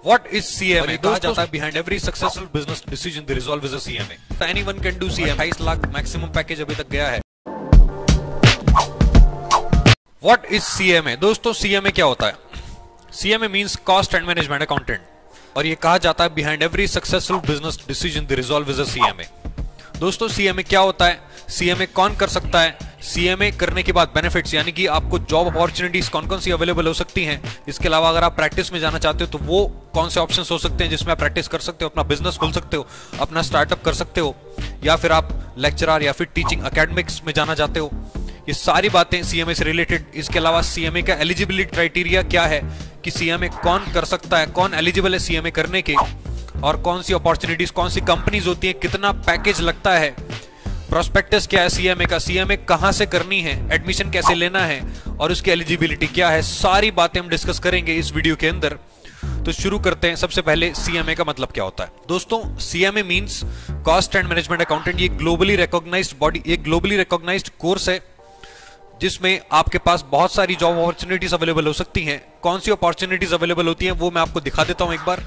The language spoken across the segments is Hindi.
What is CMA? कहा जाता है behind every successful business decision the resolve is a CMA. Anyone can do CMA. 28 lakh maximum package अभी तक गया है. What is CMA? दोस्तों CMA क्या होता है? CMA means cost and management accountant. और ये कहा जाता है behind every successful business decision the resolve is a CMA. दोस्तों CMA क्या होता है? CMA कौन कर सकता है? CMA करने के बाद बेनिफिट्स यानी कि आपको जॉब अपॉर्चुनिटीज कौन कौन सी अवेलेबल हो सकती हैं. इसके अलावा अगर आप प्रैक्टिस में जाना चाहते हो तो वो कौन से ऑप्शंस हो सकते हैं जिसमें आप प्रैक्टिस कर सकते हो, अपना बिजनेस खोल सकते हो, अपना स्टार्टअप कर सकते हो, या फिर आप लेक्चरर या फिर टीचिंग एकेडमिक्स में जाना चाहते हो. ये सारी बातें CMA से रिलेटेड. इसके अलावा CMA का एलिजिबिलिटी क्राइटेरिया क्या है कि CMA कौन कर सकता है, कौन एलिजिबल है CMA करने के, और कौन सी अपॉर्चुनिटीज, कौन सी कंपनीज होती है, कितना पैकेज लगता है, प्रोस्पेक्टस क्या है CMA का, CMA कहां से करनी है, एडमिशन कैसे लेना है और उसकी एलिजिबिलिटी क्या है, सारी बातें हम डिस्कस करेंगे इस वीडियो के अंदर. तो शुरू करते हैं. सबसे पहले CMA का मतलब क्या होता है. दोस्तों CMA means cost and management accountant. ये ग्लोबली रिकॉग्नाइज्ड बॉडी, एक ग्लोबली रिकॉग्नाइज्ड कोर्स है जिसमें आपके पास बहुत सारी जॉब अपॉर्चुनिटीज अवेलेबल हो सकती हैं. कौन सी अपॉर्चुनिटीज अवेलेबल होती हैं वो मैं आपको दिखा देता हूं एक बार.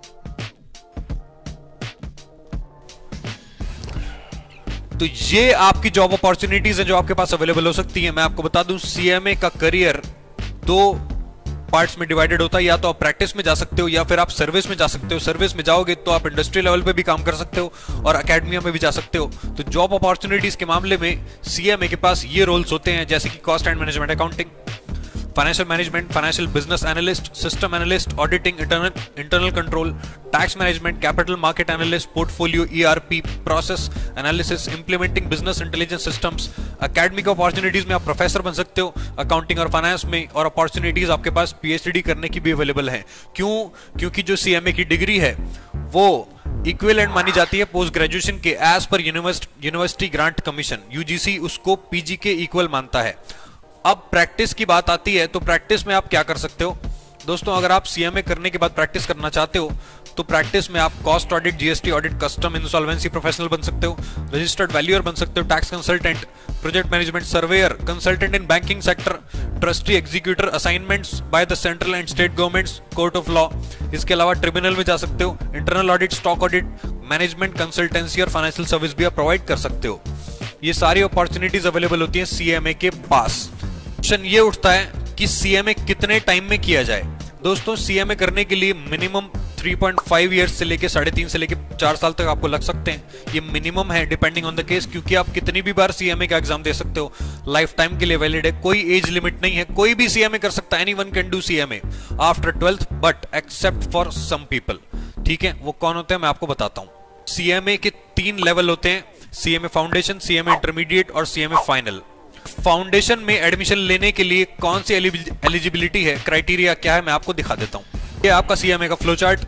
तो ये आपकी जॉब अपॉर्चुनिटीज हैं जो आपके पास अवेलेबल हो सकती हैं. मैं आपको बता दूं CMA का करियर 2 पार्ट्स में डिवाइडेड होता है. या तो आप प्रैक्टिस में जा सकते हो या फिर आप सर्विस में जा सकते हो. सर्विस में जाओगे तो आप इंडस्ट्री लेवल पे भी काम कर सकते हो और एकेडमिया में भी जा सकते हो. तो जॉब अपॉर्चुनिटीज के मामले में CMA के पास ये रोल्स होते हैं जैसे कि cost and management accounting, financial management, financial business analyst, system analyst, auditing, internal control, tax management, capital market analyst, portfolio, ERP, process analysis, implementing business intelligence systems. Academic opportunities में आप प्रोफेसर बन सकते हो अकाउंटिंग और फाइनेंस में, और अपॉर्चुनिटीज आपके पास PhD करने की भी अवेलेबल है. क्यों? क्योंकि जो CMA की डिग्री है वो इक्विवेलेंट मानी जाती है पोस्ट ग्रेजुएशन के एज पर यूनिवर्सिटी ग्रांट कमीशन. UGC उसको PG के इक्वल मानता है. अब प्रैक्टिस की बात आती है तो प्रैक्टिस में आप क्या कर सकते हो. दोस्तों अगर आप CMA करने के बाद प्रैक्टिस करना चाहते हो तो प्रैक्टिस में आप cost audit, GST audit, custom insolvency professional बन सकते हो, रजिस्टर्ड वैल्यूअर बन सकते हो, tax consultant, project management surveyor, consultant in banking sector, trustee executor, assignments by the central and state governments, court of law. इसके अलावा ट्रिब्यूनल में जा सकते हो, internal audit, stock audit, management consultancy और फाइनेंशियल सर्विस भी आप प्रोवाइड कर सकते हो. ये सारी अपॉर्चुनिटीज अवेलेबल होती है CMA के पास. क्वेश्चन ये उठता है कि CMA कितने टाइम में किया जाए. दोस्तों CMA करने के लिए मिनिमम 3.5 ईयर्स से लेके 3.5 से लेके 4 साल तक आपको लग सकते हैं. ये मिनिमम है डिपेंडिंग ऑन द केस, क्योंकि आप कितनी भी बार CMA का एग्जाम दे सकते हो. लाइफ टाइम के लिए वैलिड है, कोई एज लिमिट नहीं है, कोई भी CMA कर सकता है. Anyone can do CMA after 12th but except for some people. ठीक है, वो कौन होते हैं मैं आपको बताता हूं. CMA के 3 लेवल होते हैं, CMA फाउंडेशन, CMA इंटरमीडिएट और CMA फाइनल. फाउंडेशन में एडमिशन लेने के लिए कौन सी एलिजिबिलिटी है, क्राइटेरिया क्या है, मैं आपको दिखा देता हूं. ये आपका CMA का फ्लो चार्ट.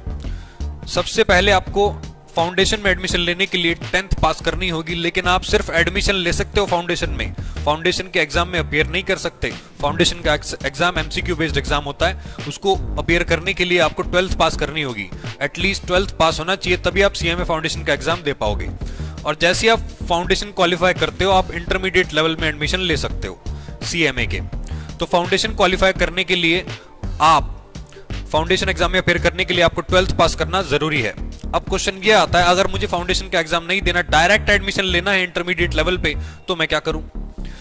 सबसे पहले आपको फाउंडेशन में एडमिशन लेने के लिए 10th पास करनी होगी, लेकिन आप सिर्फ एडमिशन ले सकते हो फाउंडेशन में. फाउंडेशन के एग्जाम में अपीयर नहीं कर सकते. फाउंडेशन का एग्जाम MCQ बेस्ड एग्जाम होता है, उसको अपीयर करने के लिए आपको 12th पास करनी होगी. एटलीस्ट 12th पास होना चाहिए, तभी आप CMA फाउंडेशन का एग्जाम दे पाओगे. और जैसे ही आप फाउंडेशन क्वालिफाई करते हो आप इंटरमीडिएट लेवल में एडमिशन ले सकते हो CMA के. तो फाउंडेशन क्वालिफाई करने के लिए आप फाउंडेशन एग्जाम में अपीयर करने के लिए आपको 12th पास करना जरूरी है. अब क्वेश्चन ये आता है, अगर मुझे फाउंडेशन का एग्जाम नहीं देना, डायरेक्ट एडमिशन लेना है इंटरमीडिएट लेवल पे, तो मैं क्या करूं.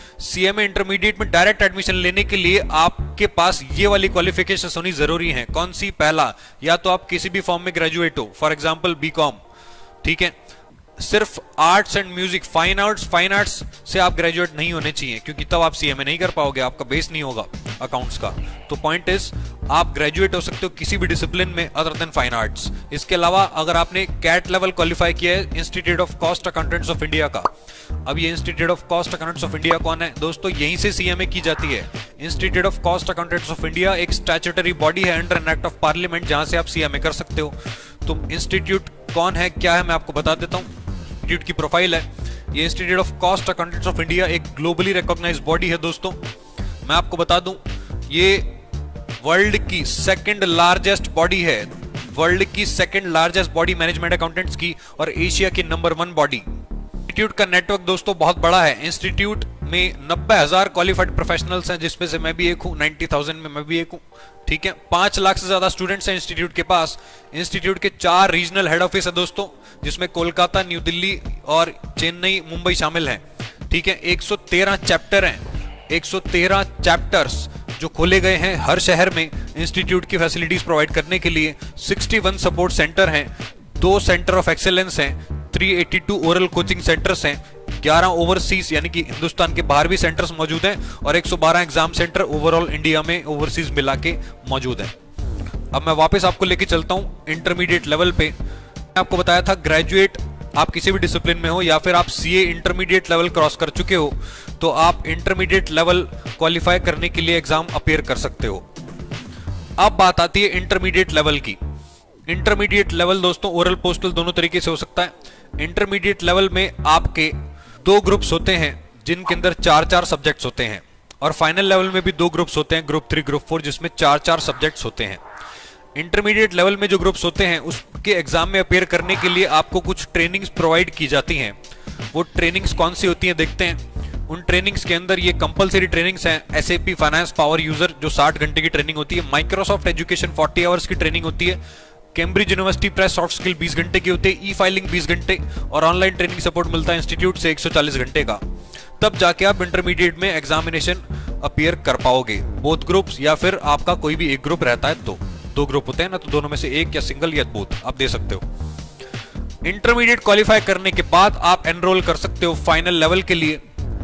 CMA इंटरमीडिएट में डायरेक्ट एडमिशन लेने के लिए आपके पास ये वाली क्वालिफिकेशन होनी जरूरी है. कौन सी? पहला, या तो आप किसी भी फॉर्म में ग्रेजुएट हो, फॉर एग्जाम्पल BCom. ठीक है, सिर्फ arts and music, fine arts से आप ग्रेजुएट नहीं होने चाहिए, क्योंकि तब आप CMA नहीं कर पाओगे, आपका बेस नहीं होगा अकाउंट्स का. तो पॉइंट इज आप ग्रेजुएट हो सकते हो किसी भी डिसिप्लिन में अदर देन फाइन आर्ट्स. इसके अलावा अगर आपने कैट लेवल क्वालिफाई किया है institute of cost accountants of India का. अब ये institute of cost accountants of India कौन है दोस्तों? यहीं से CMA की जाती है. Institute of cost accountants of India एक स्टैट्यूटरी बॉडी है under an act of parliament, जहां से आप CMA कर सकते हो. तो इंस्टीट्यूट कौन है, क्या है, मैं आपको बता देता हूं. इंस्टीट्यूट की प्रोफाइल है, ये institute of cost accountants of India एक ग्लोबली रिकॉग्नाइज्ड बॉडी है. दोस्तों मैं आपको बता दूं, ये वर्ल्ड की सेकंड लार्जेस्ट बॉडी है, वर्ल्ड की second largest body management accountants की, और एशिया की नंबर 1 बॉडी. इंस्टीट्यूट का नेटवर्क दोस्तों बहुत बड़ा है. इंस्टीट्यूट में 90,000 क्वालिफाइड प्रोफेशनल्स हैं, जिसमें से मैं भी एक हूं, 90,000 में मैं भी एक हूं। ठीक है, 5 लाख से ज्यादा स्टूडेंट्स हैं इंस्टीट्यूट के पास। इंस्टीट्यूट के 4 रीजनल हेड ऑफिस है दोस्तों, जिसमें कोलकाता, न्यू दिल्ली और चेन्नई, मुंबई शामिल हैं। ठीक है, 113 चैप्टर हैं, 113 चैप्टर्स जो खोले गए हैं हर शहर में इंस्टीट्यूट की फैसिलिटीज प्रोवाइड करने के लिए। 61 सपोर्ट सेंटर हैं, 2 सेंटर ऑफ एक्सेलेंस हैं, 382 ओरल कोचिंग सेंटर्स हैं, 11 ओवरसीज यानी कि हिंदुस्तान के बाहर भी सेंटर्स मौजूद हैं और 112 एग्जाम सेंटर ओवरऑल इंडिया में ओवरसीज मिला के मौजूद हैं। अब मैं वापस आपको लेके चलता हूं इंटरमीडिएट लेवल पे। मैं आपको बताया था ग्रेजुएट आप किसी भी डिसिप्लिन में हो या फिर आप सीए इंटरमीडिएट लेवल क्रॉस कर चुके हो तो आप इंटरमीडिएट लेवल क्वालिफाई करने के लिए एग्जाम अपीयर कर सकते हो। अब बात आती है इंटरमीडिएट लेवल की। इंटरमीडिएट लेवल दोस्तों ओरल पोस्टल दोनों तरीके से हो सकता है। इंटरमीडिएट लेवल में आपके 2 ग्रुप्स होते हैं जिनके अंदर 4-4 सब्जेक्ट्स होते हैं और फाइनल लेवल में भी 2 ग्रुप्स होते हैं, ग्रुप 3 ग्रुप 4, जिसमें 4-4 सब्जेक्ट्स होते हैं। इंटरमीडिएट लेवल में जो ग्रुप्स होते हैं उसके एग्जाम में अपीयर करने के लिए आपको कुछ ट्रेनिंग्स प्रोवाइड की जाती हैं। वो ट्रेनिंग्स कौन सी होती हैं देखते हैं। उन ट्रेनिंग्स के अंदर ये कंपलसरी ट्रेनिंग्स हैं। एसएपी फाइनेंस पावर यूजर जो 60 घंटे की ट्रेनिंग होती है, माइक्रोसॉफ्ट एजुकेशन 40 आवर्स की ट्रेनिंग होती है, Cambridge University Press soft skill 20 घंटे की होती है, ई फाइलिंग 20 घंटे और ऑनलाइन ट्रेनिंग सपोर्ट मिलता है इंस्टीट्यूट से 140 घंटे का। तब जाके आप इंटरमीडिएट में एग्जामिनेशन अपीयर कर पाओगे, बोथ ग्रुप्स या फिर आपका कोई भी एक ग्रुप रहता है तो 2 ग्रुप होते हैं ना, तो दोनों में से एक या सिंगल या बोथ आप दे सकते हो। इंटरमीडिएट क्वालिफाई करने के बाद आप एनरोल कर सकते हो फाइनल लेवल के लिए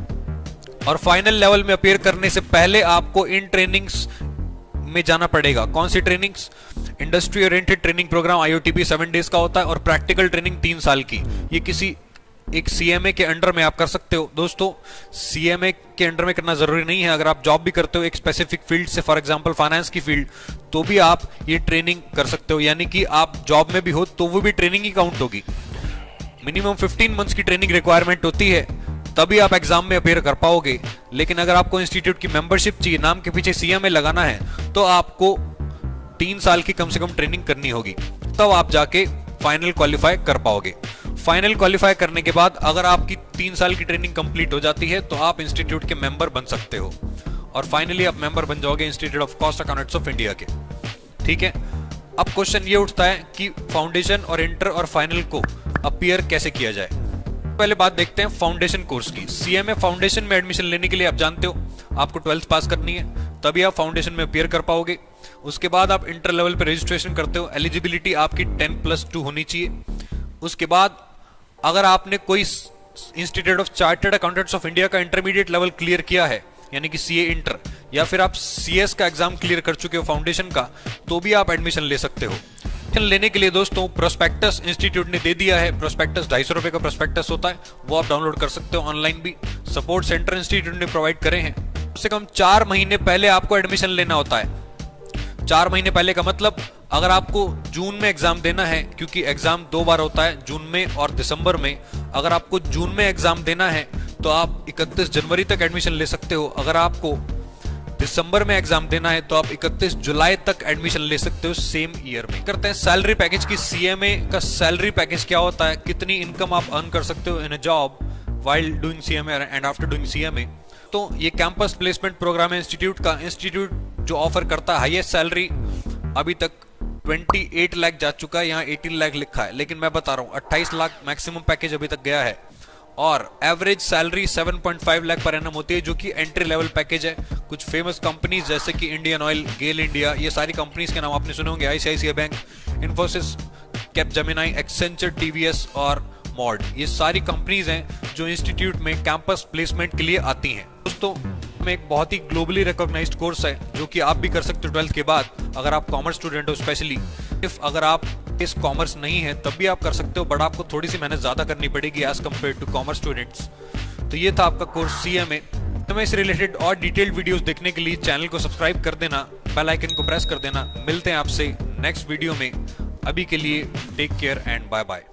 और फाइनल लेवल में अपीयर करने से पहले आपको इन ट्रेनिंग्स में जाना पड़ेगा। कौन सी trainings? Industry oriented training programme IOTP 7 days का होता है और प्रैक्टिकल ट्रेनिंग 3 साल की। ये किसी एक CMA के अंडर में आप कर सकते हो। दोस्तों CMA के अंडर में करना जरूरी नहीं है, अगर आप जॉब भी करते हो एक स्पेसिफिक फील्ड से, फॉर एग्जांपल फाइनेंस की फील्ड, तो भी आप ये ट्रेनिंग कर सकते हो, यानी कि आप जॉब में भी हो तो वो भी ट्रेनिंग ही काउंट होगी। मिनिमम 15 मंथ्स की ट्रेनिंग रिक्वायरमेंट होती है, तभी आप एग्जाम में अपीयर कर पाओगे। लेकिन अगर आपको इंस्टीट्यूट की मेंबरशिप चाहिए, नाम के पीछे CMA लगाना है, तो आपको 3 साल की कम से कम ट्रेनिंग करनी होगी, तब आप जाके फाइनल क्वालिफाई कर पाओगे। फाइनल क्वालिफाई करने के बाद अगर आपकी 3 साल की ट्रेनिंग कंप्लीट हो जाती है तो आप इंस्टीट्यूट के मेंबर बन सकते हो और फाइनली आप मेंबर बन जाओगे institute of cost accountants of India के। ठीक है, अब क्वेश्चन ये उठता है कि फाउंडेशन और इंटर और फाइनल को अपीयर कैसे किया जाए। पहले बात देखते हैं फाउंडेशन कोर्स की। CMA फाउंडेशन में एडमिशन लेने के लिए आप जानते हो आपको 12th पास करनी है, तभी आप फाउंडेशन में अपीयर कर पाओगे। उसके बाद आप इंटर लेवल पे रजिस्ट्रेशन करते हो, एलिजिबिलिटी आपकी 10+2 होनी चाहिए। उसके बाद अगर आपने कोई institute of chartered accountants of India का इंटरमीडिएट लेवल क्लियर किया है, यानी कि CA इंटर, या फिर आप CS का एग्जाम क्लियर कर चुके हो फाउंडेशन का, तो भी आप एडमिशन ले सकते हो। एडमिशन लेने के लिए दोस्तों प्रोस्पेक्टस इंस्टीट्यूट ने दे दिया है। प्रोस्पेक्टस 250 रुपए का प्रोस्पेक्टस होता है, वो आप डाउनलोड कर सकते हो ऑनलाइन भी। सपोर्ट सेंटर इंस्टीट्यूट ने प्रोवाइड करे हैं। कम से कम 4 महीने पहले आपको एडमिशन लेना होता है। 4 महीने पहले का मतलब अगर आपको जून में एग्जाम देना है, क्योंकि एग्जाम 2 बार होता है, जून में और दिसंबर में, अगर आपको जून में एग्जाम देना है तो आप 31 जनवरी तक एडमिशन ले सकते हो। अगर आपको दिसंबर में एग्जाम देना है तो आप 31 जुलाई तक एडमिशन ले सकते हो सेम ईयर में। करते हैं सैलरी पैकेज की। CMA का सैलरी पैकेज क्या होता है, कितनी इनकम आप अर्न कर सकते हो in a job while doing CMA and after doing CMA। तो ये कैंपस प्लेसमेंट प्रोग्राम है इंस्टीट्यूट का। इंस्टीट्यूट जो ऑफर करता है हाईएस्ट सैलरी अभी तक 28 लाख जा चुका है, यहाँ 18 लाख लिखा है, लेकिन मैं बता रहा हूँ 28 लाख मैक्सिमम पैकेज अभी तक गया है। और average salary 7.5 lakh per annum होती है, जो कि एंट्री लेवल पैकेज है। कुछ फेमस कंपनीज जैसे कि इंडियन ऑयल, गेल इंडिया, ये सारी कंपनीज के नाम आपने सुने होंगे, ICICI bank, Infosys, Capgemini, Accenture, TVS और मॉड, ये सारी कंपनीज हैं जो इंस्टीट्यूट में कैंपस प्लेसमेंट के लिए आती हैं। दोस्तों में एक बहुत ही ग्लोबली रिकॉग्नाइज्ड कोर्स है जो कि आप भी कर सकते हो 12th के बाद, अगर आप कॉमर्स स्टूडेंट हो स्पेशली। इफ अगर आप इस कॉमर्स नहीं है तब भी आप कर सकते हो, बट आपको थोड़ी सी मेहनत ज्यादा करनी पड़ेगी as compared to commerce students. तो ये था आपका कोर्स CMA। से रिलेटेड और डिटेल्ड वीडियोस देखने के लिए चैनल को सब्सक्राइब कर देना, बेल आइकन को प्रेस कर देना। मिलते हैं आपसे नेक्स्ट वीडियो में, अभी के लिए take care and bye bye.